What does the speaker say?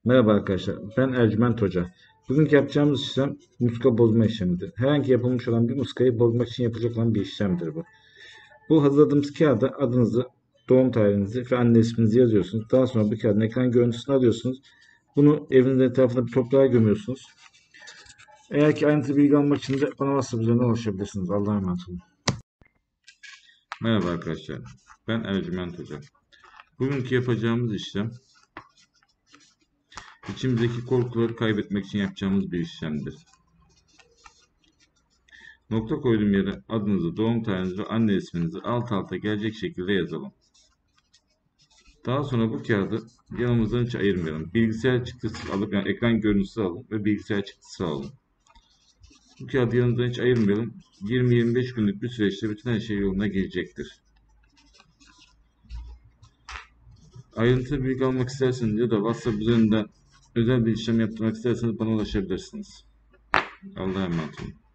Merhaba arkadaşlar, ben Ercüment Hoca. Bugünkü yapacağımız işlem muska bozma işlemidir. Herhangi yapılmış olan bir muskayı bozmak için yapılacak olan bir işlemdir bu. Bu hazırladığımız kağıda adınızı, doğum tarihinizi ve anne isminizi yazıyorsunuz. Daha sonra bu kağıdın ekran görüntüsünü alıyorsunuz. Bunu evinizin etrafında bir toprağa gömüyorsunuz. Eğer ki ayrıntılı bilgi almak için de bana WhatsApp üzerinden ulaşabilirsiniz. Allah'a emanet olun. Merhaba arkadaşlar, ben Ercüment Hoca. Bugünkü yapacağımız işlem, içimizdeki korkuları kaybetmek için yapacağımız bir işlemdir. Nokta koyduğum yere adınızı, doğum tarihinizi ve anne isminizi alt alta gelecek şekilde yazalım. Daha sonra bu kağıdı yanımızdan hiç ayırmayalım. Bilgisayar çıktısı alıp, yani ekran görüntüsü alın ve bilgisayar çıktısı alın. Bu kağıdı yanımızdan hiç ayırmayalım. 20-25 günlük bir süreçte bütün her şey yoluna girecektir. Ayrıntılı bilgi almak isterseniz ya da WhatsApp üzerinden özel bir işlem yaptırmak isterseniz bana ulaşabilirsiniz. Allah'a emanet olun.